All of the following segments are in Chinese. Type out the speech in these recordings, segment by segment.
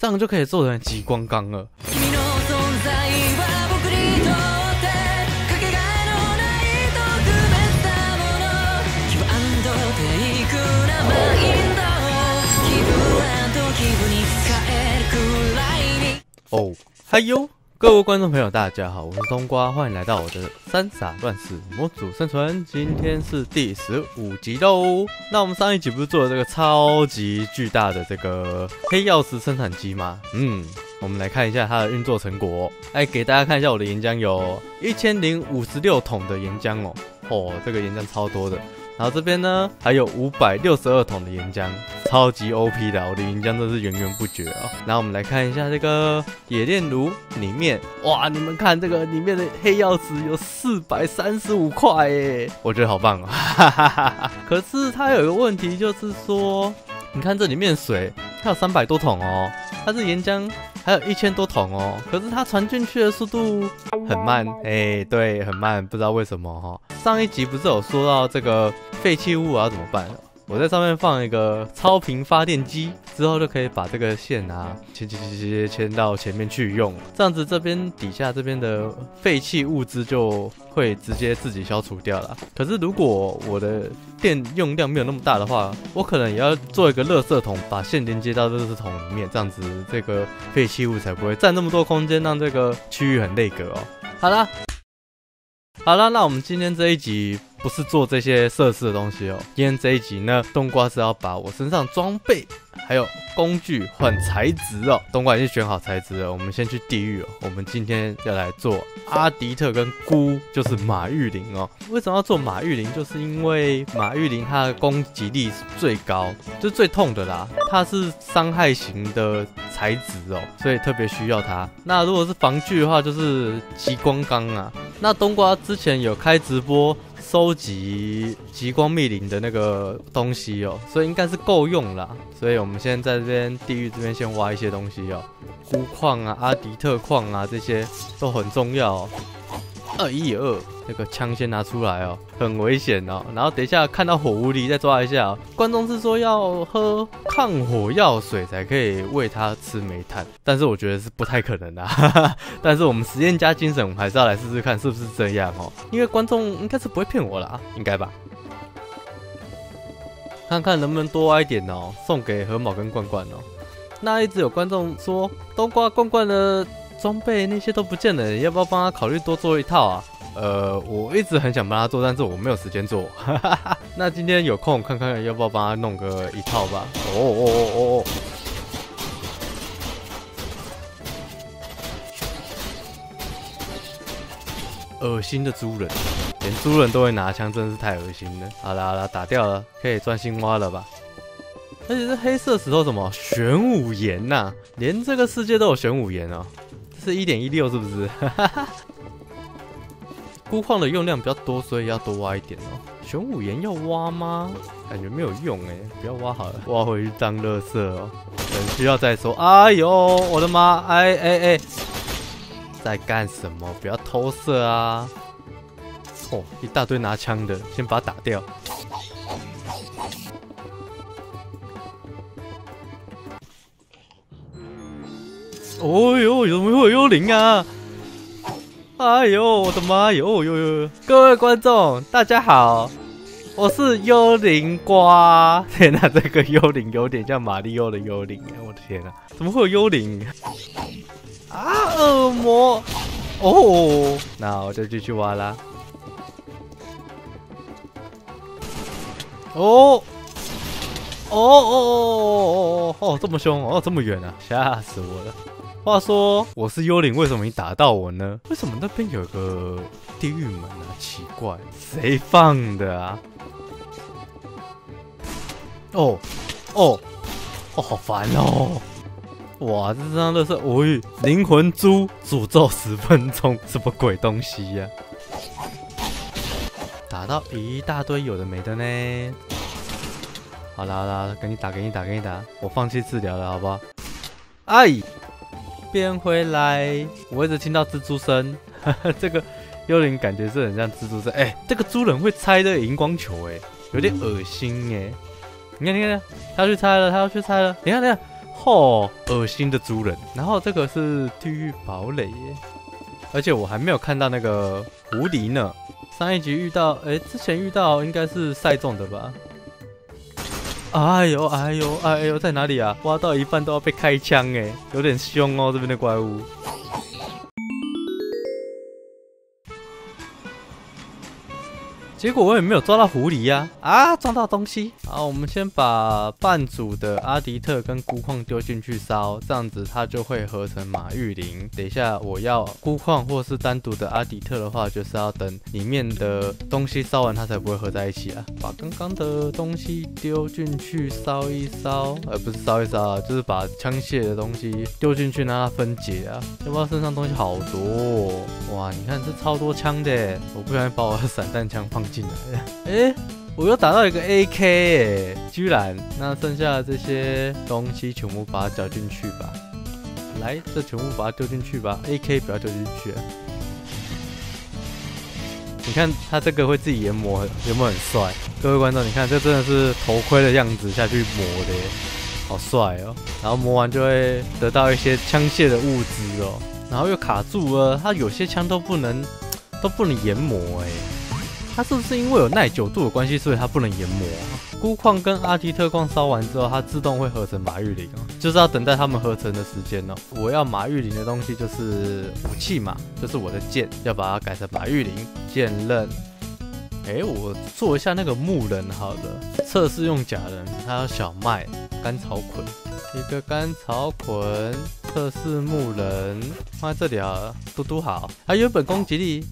这样就可以做成极光钢了。哦，嗨哟！各位观众朋友，大家好，我是冬瓜，欢迎来到我的三傻乱世模组生存。今天是第15集喽。那我们上一集不是做了这个超级巨大的这个黑曜石生产机吗？我们来看一下它的运作成果。来给大家看一下我的岩浆有1056桶的岩浆哦，这个岩浆超多的。然后这边呢还有562桶的岩浆，超级 OP 的，我的岩浆都是源源不绝哦。然后我们来看一下这个冶炼炉里面，哇，你们看这个里面的黑曜石有435块耶，我觉得好棒哦，哈哈哈。可是它有一个问题，就是说，你看这里面水，它有300多桶哦，它是岩浆还有1000多桶哦，可是它传进去的速度很慢，对，很慢，不知道为什么哦。上一集不是有说到这个废弃物要怎么办？我在上面放一个超频发电机，之后就可以把这个线牵到前面去用，这样子这边底下这边的废弃物质就会直接自己消除掉了。可是如果我的电用量没有那么大的话，我可能也要做一个垃圾桶，把线连接到垃圾桶里面，这样子这个废弃物才不会占那么多空间，让这个区域很内格哦。好啦，那我们今天这一集不是做这些设施的东西哦。今天这一集呢，冬瓜是要把我身上装备还有工具换材质哦。冬瓜已经选好材质了，我们先去地狱哦。我们今天要来做阿迪特跟菇，就是马玉林哦。为什么要做马玉林？就是因为马玉林它的攻击力是最高，就是最痛的啦。它是伤害型的材质哦，所以特别需要它。那如果是防具的话，就是极光钢啊。那冬瓜之前有开直播收集极光密林的那个东西哦，所以应该是够用啦。所以我们现在在这边地狱这边先挖一些东西哦，钴矿啊、阿迪特矿啊，这些都很重要哦。那个枪先拿出来哦，很危险哦。然后等一下看到火狐狸再抓一下哦。观众是说要喝抗火药水才可以喂它吃煤炭，但是我觉得是不太可能的但是我们实验家精神，我们还是要来试试看是不是这样哦。因为观众应该是不会骗我啦，应该吧？看看能不能多挖一点哦，送给河马跟罐罐哦。那一直有观众说冬瓜罐罐的装备那些都不见了，要不要帮他考虑多做一套啊？我一直很想帮他做，但是我没有时间做。那今天有空看看要不要帮他弄个一套吧。恶心的猪人，连猪人都会拿枪，真是太恶心了。好啦，打掉了，可以专心挖了吧？而且这黑色石头什么玄武岩呐，连这个世界都有玄武岩哦。是 1.16 是不是？钴矿的用量比较多，所以要多挖一点哦。玄武岩要挖吗？感觉没有用不要挖好了，挖回去当垃圾哦。等需要再说。哎呦，我的妈！哎，在干什么？不要偷射啊！哦，一大堆拿枪的，先把它打掉。哦呦，怎么会有幽灵啊？哎呦，我的妈哟！各位观众，大家好，我是幽灵瓜。天哪，这个幽灵有点像马里奥的幽灵，我的天哪，怎么会有幽灵啊？恶魔！哦，那我就继续挖啦。这么凶哦，这么远啊，吓死我了。话说我是幽灵，为什么你打到我呢？为什么那边有个地狱门啊？奇怪，谁放的啊？好烦哦！哇，这张乐色，灵魂珠诅咒10分钟，什么鬼东西呀？打到一大堆有的没的呢。好啦，给你打，我放弃治疗了，好不好？哎。变回来，我一直听到蜘蛛声，这个幽灵感觉是很像蜘蛛声。这个猪人会拆这个荧光球，有点恶心你看，他要去拆了，你看， 吼，恶心的猪人。然后这个是地狱堡垒耶，而且我还没有看到那个狐狸呢。上一集遇到，之前遇到应该是赛中的吧？哎呦哎呦哎呦，在哪里啊？挖到一半都要被开枪哎，有点凶哦，这边的怪物。结果我也没有抓到狐狸呀！啊，撞到东西。好，我们先把半组的阿迪特跟钴矿丢进去烧，这样子它就会合成马玉林。等一下我要钴矿或是单独的阿迪特的话，就是要等里面的东西烧完，它才不会合在一起啊。把刚刚的东西丢进去烧一烧，不是烧一烧啊，就是把枪械的东西丢进去让它分解啊。要不然身上东西好多哦，哇，你看这超多枪的，我不小心把我的散弹枪放进来了。我又打到一个 AK 居然，那剩下的这些东西全部把它搅进去吧。来，这全部把它丢进去吧 ，AK 不要丢进去啊。你看它这个会自己研磨，有没有很帅？各位观众，你看这真的是头盔的样子下去磨的耶，好帅哦。然后磨完就会得到一些枪械的物质哦，然后又卡住了，它有些枪都不能研磨哎。它是不是因为有耐久度的关系，所以它不能研磨？钴矿跟阿迪特矿烧完之后，它自动会合成马玉林哦，就是要等待它们合成的时间哦。我要马玉林的东西就是武器嘛，就是我的剑，要把它改成马玉林剑刃。我做一下那个木人好了，测试用假人，它要小麦、甘草捆，一个甘草捆，测试木人放在这里好了，嘟嘟好。它原本攻击力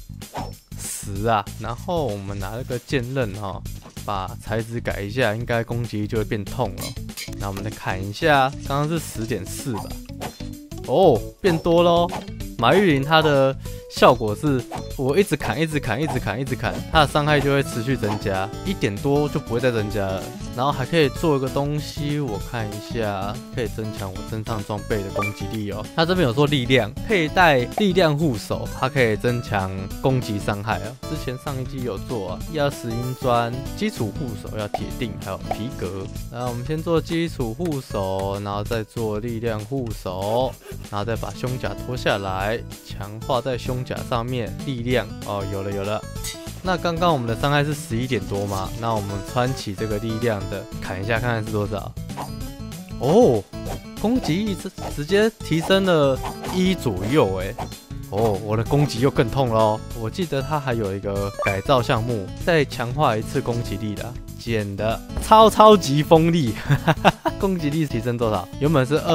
10啊，然后我们拿那个剑刃把材质改一下，应该攻击力就会变痛了。那我们再看一下，刚刚是10.4吧？哦，变多咯。马玉林它的效果是，我一直砍，它的伤害就会持续增加，1点多就不会再增加了。然后还可以做一个东西，我看一下，可以增强我身上装备的攻击力哦。它这边有说力量，佩戴力量护手，它可以增强攻击伤害哦。之前上一季有做啊，要石英砖，基础护手要铁锭，还有皮革。然后我们先做基础护手，然后再做力量护手，然后再把胸甲脱下来，强化在胸甲上面。力量哦，有了。那刚刚我们的伤害是11点多嘛？那我们穿起这个力量的，砍一下看看是多少。哦，攻击力直接提升了1左右哎。哦，我的攻击又更痛咯。我记得它还有一个改造项目，再强化一次攻击力的，减的超级锋利，攻击力提升多少？原本是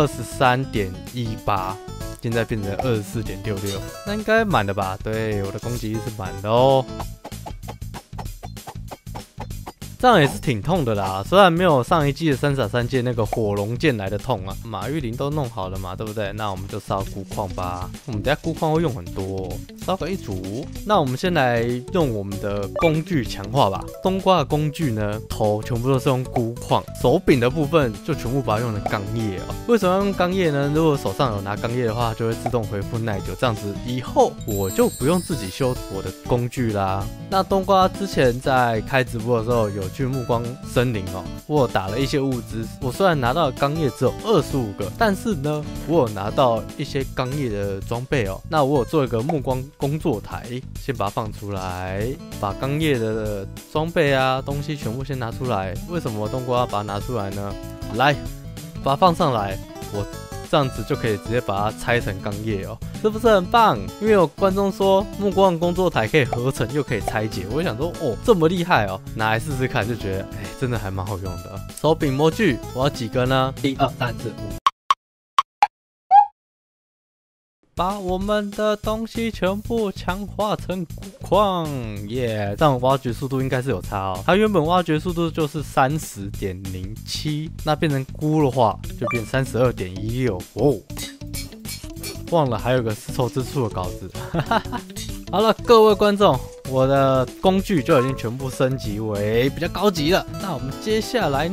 23.18。现在变成24.66，那应该满的吧？对，我的攻击力是满的哦。这样也是挺痛的啦，虽然没有上一季的3撒3剑那个火龙剑来的痛啊。马玉林都弄好了嘛，对不对？那我们就烧钴矿吧。我们等下钴矿会用很多哦，烧个1组。那我们先来用我们的工具强化吧。冬瓜的工具呢，头全部都是用钴矿，手柄的部分就全部把它用成钢叶哦。为什么要用钢叶呢？如果手上有拿钢叶的话，就会自动恢复耐久，这样子以后我就不用自己修我的工具啦。那冬瓜之前在开直播的时候有去暮光森林哦，我有打了一些物资。我虽然拿到的钢叶只有25个，但是呢，我有拿到一些钢叶的装备哦。那我有做一个暮光工作台，先把它放出来，把钢叶的装备啊东西全部先拿出来。为什么冬瓜要把它拿出来呢？来，把它放上来，我这样子就可以直接把它拆成钢叶哦，是不是很棒？因为有观众说暮光工作台可以合成又可以拆解，我想说哦这么厉害哦，拿来试试看，就觉得真的还蛮好用的。手柄模具我要几个呢？1、2、3、4、5。把我们的东西全部强化成钴矿，耶！这样挖掘速度应该是有差哦。它原本挖掘速度就是30.07，那变成钴的话就变32.16哦。忘了还有个丝绸之处的稿子。好了，各位观众，我的工具就已经全部升级为比较高级了。那我们接下来呢，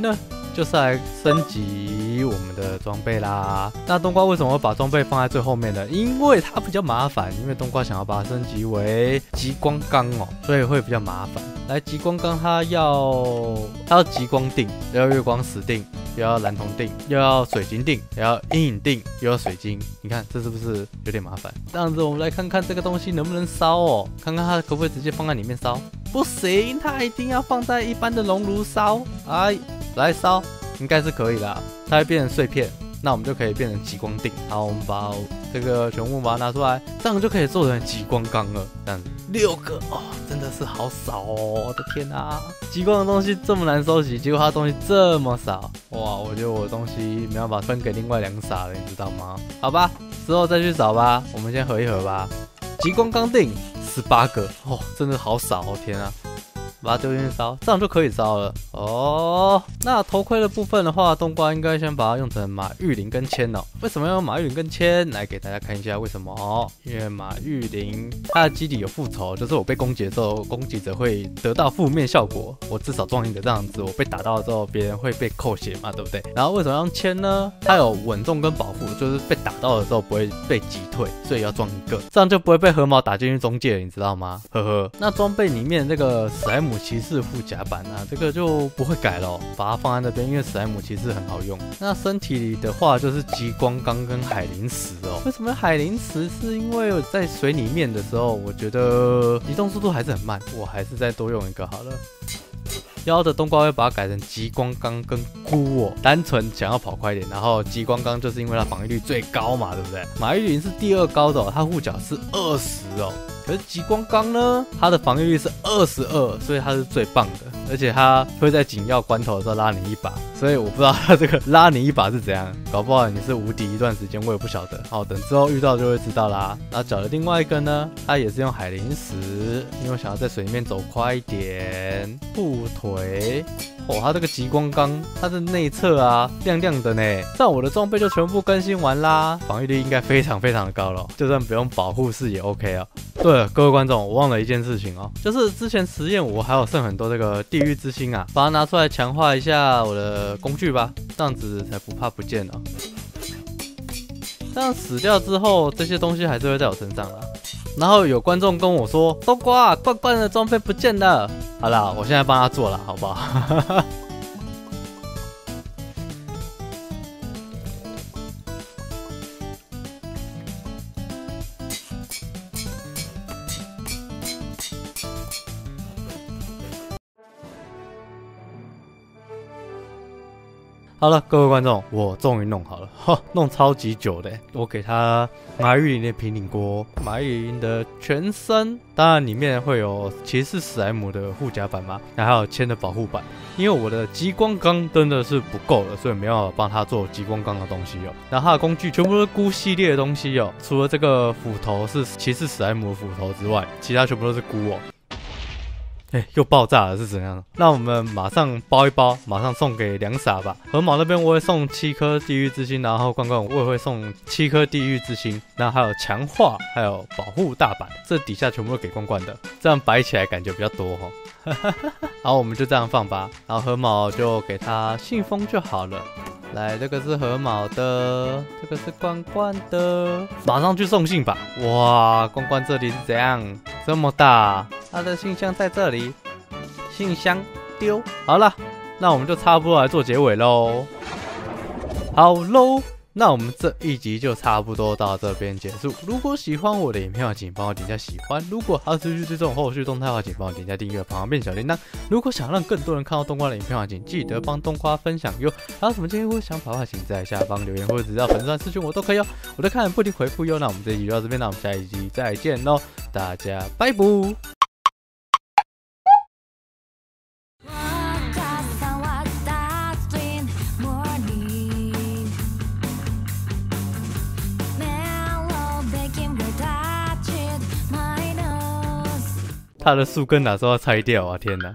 就是来升级我们的装备啦。那冬瓜为什么会把装备放在最后面呢？因为它比较麻烦，因为冬瓜想要把它升级为极光钢哦，所以会比较麻烦。来，极光钢它要极光锭，又要月光石锭，又要蓝铜锭，又要水晶锭，又要阴影锭，又要水晶。你看这是不是有点麻烦？这样子我们来看看这个东西能不能烧哦，看看它可不可以直接放在里面烧。不行，它一定要放在一般的熔炉烧。哎，来烧，应该是可以啦。它会变成碎片，那我们就可以变成极光锭。好，我们把这个全部把它拿出来，这样就可以做成极光钢了。这样子6个哦，真的是好少哦！我的天啊，极光的东西这么难收集，结果它东西这么少，哇！我觉得我的东西没办法分给另外2傻了，你知道吗？好吧，之后再去找吧。我们先合一合吧。极光钢锭18个哦，真的好少哦！天啊！把它丢进去烧，这样就可以烧了哦。那头盔的部分的话，冬瓜应该先把它用成马玉鳞跟铅哦。为什么要用马玉鳞跟铅？来给大家看一下为什么。因为马玉鳞它的基底有复仇，就是我被攻击的时候，攻击者会得到负面效果。我至少装一个这样子，我被打到之后，别人会被扣血嘛，对不对？然后为什么要用铅呢？它有稳重跟保护，就是被打到的时候不会被击退，所以要装一个，这样就不会被河毛打进去中介了，你知道吗？呵呵。那装备里面这个史莱姆骑士护甲版啊，这个就不会改了，把它放在那边，因为史莱姆骑士很好用。那身体里的话就是极光钢跟海灵石哦。为什么海灵石？是因为我在水里面的时候，我觉得移动速度还是很慢，我还是再多用一个好了。腰的冬瓜会把它改成极光钢跟菇哦，单纯想要跑快一点。然后极光钢就是因为它防御率最高嘛，对不对？马玉鳞是第2高的哦，它护甲是20哦。可是极光钢呢，它的防御率是22，所以它是最棒的，而且它会在紧要关头的时候拉你一把，所以我不知道它这个拉你一把是怎样，搞不好你是无敌一段时间，我也不晓得。好，等之后遇到就会知道啦。然后脚的另外一个呢，它也是用海灵石，因为我想要在水里面走快一点。护腿。哦，它这个极光钢，它的内侧啊亮亮的呢，这样我的装备就全部更新完啦，防御力应该非常非常的高了，就算不用保护式也 OK 哦。对了，各位观众，我忘了一件事情哦，就是之前实验我还有剩很多这个地狱之心啊，把它拿出来强化一下我的工具吧，这样子才不怕不见哦。这样死掉之后，这些东西还是会在我身上啦。然后有观众跟我说：“冬瓜，罐罐的装备不见了。”好啦，我现在帮他做了，好不好？好了，各位观众，我终于弄好了，弄超级久的。我给他马玉鳞的平顶锅，马玉鳞的全身，当然里面会有骑士史莱姆的护甲版嘛，还有铅的保护版。因为我的极光钢真的是不够了，所以没办法帮他做极光钢的东西哦。然后他的工具全部都是菇系列的东西哦，除了这个斧头是骑士史莱姆的斧头之外，其他全部都是菇哦。又爆炸了是怎样？那我们马上包一包，马上送给2傻吧。河马那边我会送7颗地狱之心，然后罐罐我也会送7颗地狱之心，那还有强化，还有保护大版，这底下全部都给罐罐的，这样摆起来感觉比较多哦。好，我们就这样放吧。然后河马就给他信封就好了。来，这个是河马的，这个是罐罐的，马上去送信吧。哇，罐罐这里是怎样？这么大，他的信箱在这里，信箱丢。好了，那我们就差不多来做结尾喽。好喽。那我们这一集就差不多到这边结束。如果喜欢我的影片的话，请帮我点下喜欢。如果还要持续追踪后续动态的话，请帮我点下订阅，旁边小铃铛。如果想让更多人看到冬瓜的影片的话，请记得帮冬瓜分享哟。还有什么建议或想法的话，请在下方留言或者只要粉专私讯我都可以哦，我都看不停回复哟。那我们这一集就到这边，那我们下一集再见喽，大家拜拜。他的树根哪时候要拆掉啊？天哪！